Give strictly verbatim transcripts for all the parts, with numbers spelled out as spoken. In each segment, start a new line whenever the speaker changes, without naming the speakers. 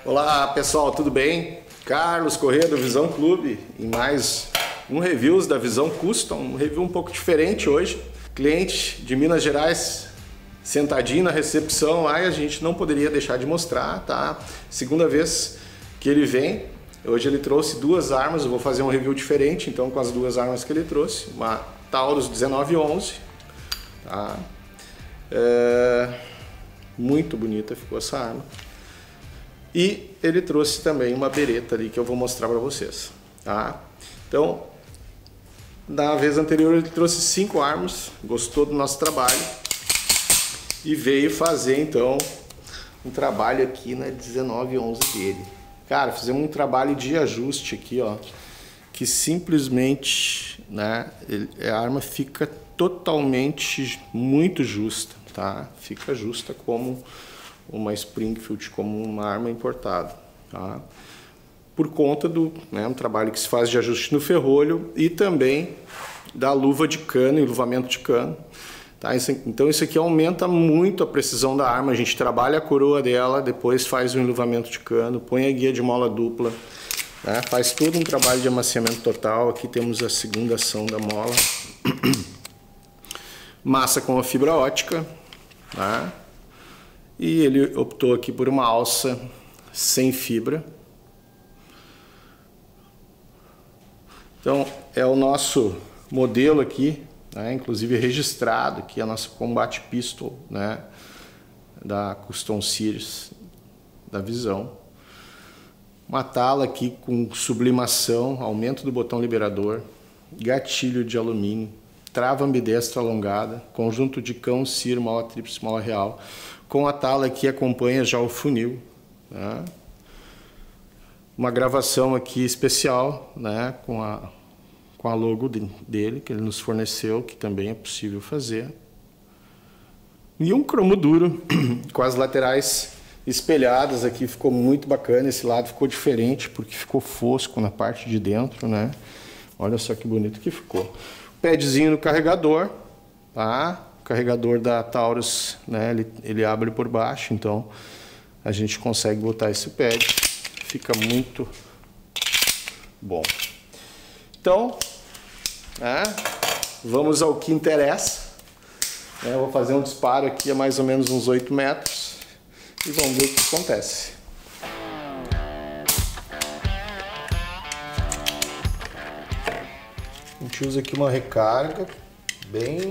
Olá pessoal, tudo bem? Carlos Corrêa do Visão Clube e mais um reviews da Visão Custom, um review um pouco diferente hoje. Cliente de Minas Gerais sentadinho na recepção lá e a gente não poderia deixar de mostrar, tá? Segunda vez que ele vem. Hoje ele trouxe duas armas, eu vou fazer um review diferente então com as duas armas que ele trouxe. Uma Taurus dezenove onze, tá? É... Muito bonita ficou essa arma. E ele trouxe também uma bereta ali que eu vou mostrar para vocês, tá? Então, na vez anterior ele trouxe cinco armas, gostou do nosso trabalho e veio fazer então um trabalho aqui na dezenove onze dele. Cara, fizemos um trabalho de ajuste aqui, ó, que simplesmente, né, ele, a arma fica totalmente muito justa, tá? Fica justa como uma Springfield, como uma arma importada, tá? Por conta do, né, um trabalho que se faz de ajuste no ferrolho e também da luva de cano, enluvamento de cano, tá? Isso, então isso aqui aumenta muito a precisão da arma. A gente trabalha a coroa dela, depois faz o enluvamento de cano, põe a guia de mola dupla, né? Faz todo um trabalho de amaciamento total. Aqui temos a segunda ação da mola, massa com a fibra ótica, tá? E ele optou aqui por uma alça sem fibra. Então é o nosso modelo aqui, né, inclusive registrado aqui, a nossa Combat Pistol, né, da Custom Series da Visão. Uma tala aqui com sublimação, aumento do botão liberador, gatilho de alumínio, trava ambidestra alongada, conjunto de cão, cir, mola tríplice, mola real, com a tala que acompanha já o funil, né? Uma gravação aqui especial, né, com a com a logo dele que ele nos forneceu, que também é possível fazer, e um cromo duro com as laterais espelhadas aqui. Ficou muito bacana. Esse lado ficou diferente porque ficou fosco na parte de dentro, né? Olha só que bonito que ficou. Padzinho no carregador, tá? O carregador da Taurus, né? Ele, ele abre por baixo, então a gente consegue botar esse pad. Fica muito bom. Então, né? Vamos ao que interessa. Eu vou fazer um disparo aqui a mais ou menos uns oito metros e vamos ver o que acontece. A gente usa aqui uma recarga bem,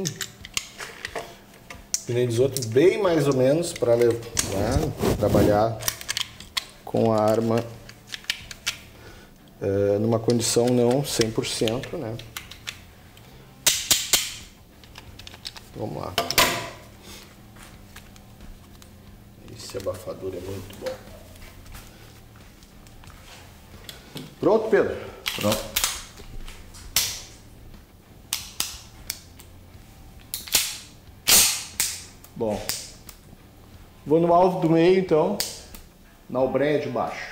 nem dos outros, bem mais ou menos para, né, trabalhar com a arma é, numa condição não cem por cento, né? Vamos lá. Esse abafador é muito bom. Pronto, Pedro? Pronto. Bom, vou no alvo do meio então, na obreia de baixo.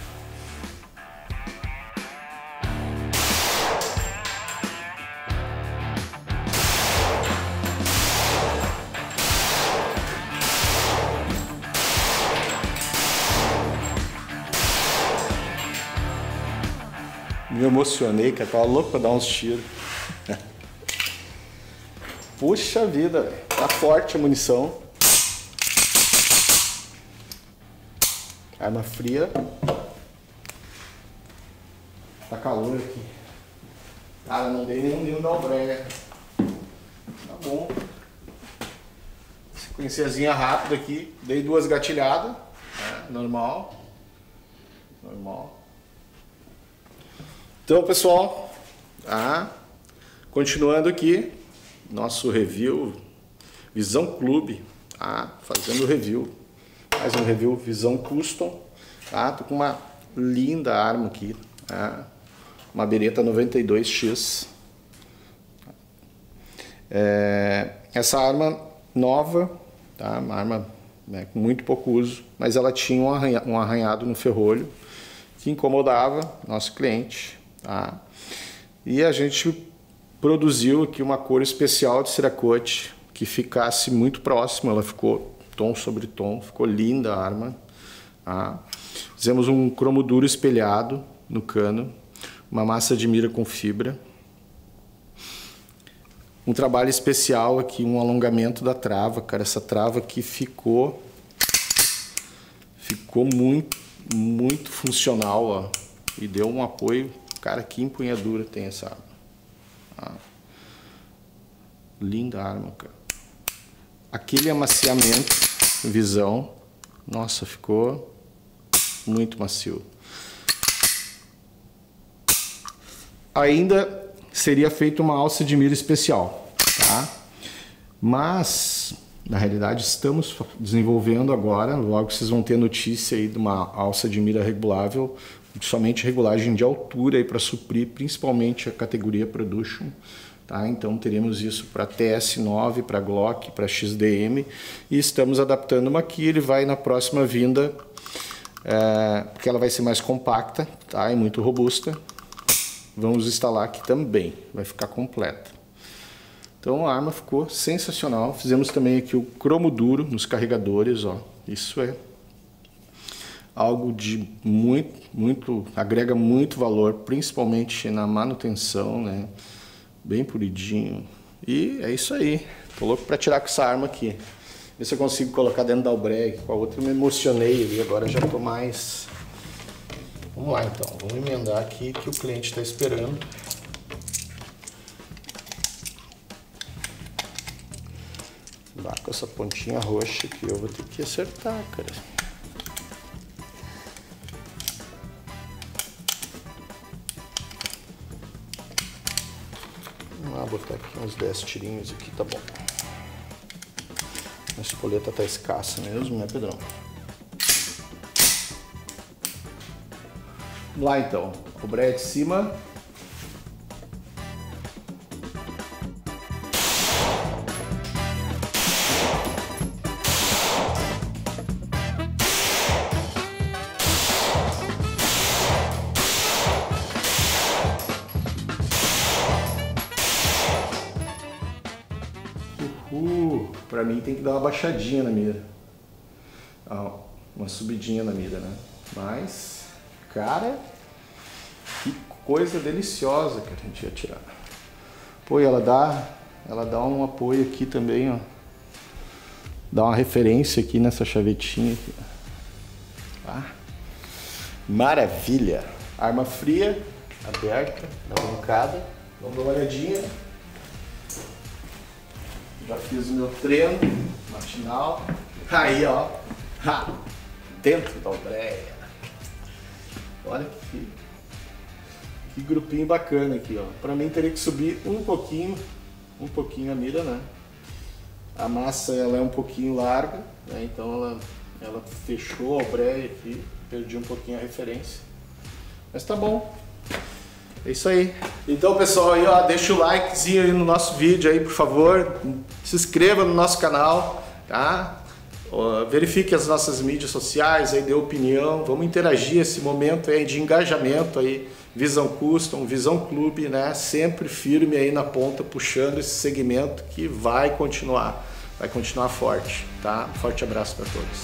Me emocionei, que eu tava louco pra dar uns tiros. Puxa vida, véio. Tá forte a munição. Arma fria. Tá calor aqui. Cara, não dei nenhum ninho da obreia. Tá bom. Sequenciazinha rápida aqui. Dei duas gatilhadas. Né? Normal. Normal. Então, pessoal, ah, continuando aqui, nosso review Visão Clube, ah, fazendo review, mais um review Visão Custom, tá? Tô com uma linda arma aqui, ah, uma Beretta noventa e dois X. É, essa arma nova, tá? Uma arma, né, com muito pouco uso, mas ela tinha um, arranha, um arranhado no ferrolho que incomodava nosso cliente. Tá? E a gente produziu aqui uma cor especial de Cerakote que ficasse muito próxima. Ela ficou tom sobre tom, ficou linda a arma. Tá? Fizemos um cromo duro espelhado no cano, uma massa de mira com fibra, um trabalho especial aqui, um alongamento da trava, cara. Essa trava aqui ficou, ficou muito, muito funcional, ó, e deu um apoio. Cara, que empunhadura tem essa arma. Ah, linda arma, cara. Aquele amaciamento, visão, nossa, ficou muito macio. Ainda seria feita uma alça de mira especial, tá? Mas, na realidade, estamos desenvolvendo agora, logo vocês vão ter notícia aí de uma alça de mira regulável, somente regulagem de altura para suprir principalmente a categoria Production, tá? Então teremos isso para T S nove, para Glock, para X D M, e estamos adaptando uma aqui. Ele vai na próxima vinda, é, porque ela vai ser mais compacta, tá? E muito robusta. Vamos instalar aqui também, vai ficar completa. Então a arma ficou sensacional. Fizemos também aqui o cromo duro nos carregadores, ó. Isso é algo de muito, muito, agrega muito valor, principalmente na manutenção, né? Bem polidinho. E é isso aí. Tô louco para tirar com essa arma aqui. Ver se eu consigo colocar dentro da Albreg. Com a outra eu me emocionei ali, agora já tô mais... Vamos lá então, vamos emendar aqui que o cliente está esperando. Dá com essa pontinha roxa aqui, eu vou ter que acertar, cara. Vamos lá, botar aqui uns dez tirinhos aqui, tá bom. A espoleta tá escassa mesmo, né, Pedrão? Vamos lá então, o breia de cima. Uhul. Pra mim tem que dar uma baixadinha na mira. Ah, uma subidinha na mira, né? Mas... cara, que coisa deliciosa que a gente ia tirar. Pô, e ela dá, ela dá um apoio aqui também, ó. Dá uma referência aqui nessa chavetinha aqui. Ah, maravilha! Arma fria, aberta, na bancada. Vamos dar uma olhadinha. Já fiz o meu treino matinal. Aí, ó. Ha, dentro da breia. Olha que, que grupinho bacana aqui, ó. Para mim teria que subir um pouquinho, um pouquinho a mira, né? A massa ela é um pouquinho larga, né? Então ela, ela fechou a breia aqui, perdi um pouquinho a referência. Mas tá bom. É isso aí. Então, pessoal, aí, ó, deixa o likezinho aí no nosso vídeo aí, por favor. Se inscreva no nosso canal, tá? Verifique as nossas mídias sociais, aí dê opinião, vamos interagir esse momento aí de engajamento aí, Visão Custom, Visão Clube, né? Sempre firme aí na ponta, puxando esse segmento que vai continuar, vai continuar forte, tá? Forte abraço para todos.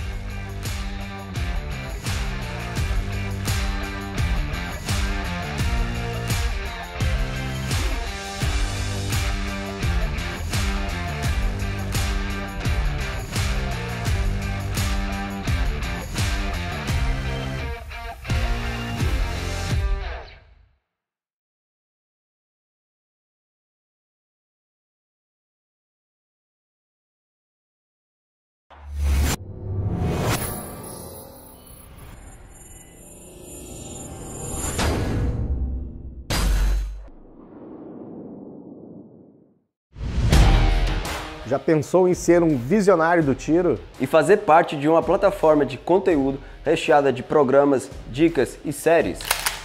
Já pensou em ser um visionário do tiro?
E fazer parte de uma plataforma de conteúdo recheada de programas, dicas e séries?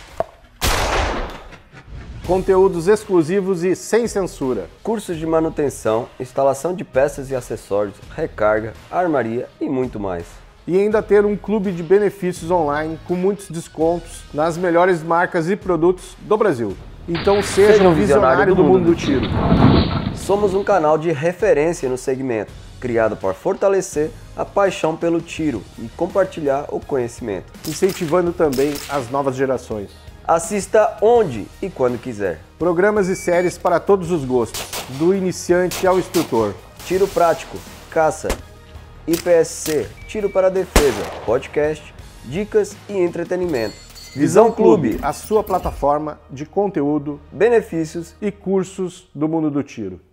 Conteúdos exclusivos e sem censura.
Cursos de manutenção, instalação de peças e acessórios, recarga, armaria e muito mais.
E ainda ter um clube de benefícios online com muitos descontos nas melhores marcas e produtos do Brasil. Então seja, seja um visionário, visionário do, do mundo do tiro.
Somos um canal de referência no segmento, criado para fortalecer a paixão pelo tiro e compartilhar o conhecimento,
incentivando também as novas gerações.
Assista onde e quando quiser.
Programas e séries para todos os gostos, do iniciante ao instrutor.
Tiro prático, caça, I P S C, tiro para defesa, podcast, dicas e entretenimento.
Visão Clube, a sua plataforma de conteúdo,
benefícios
e cursos do mundo do tiro.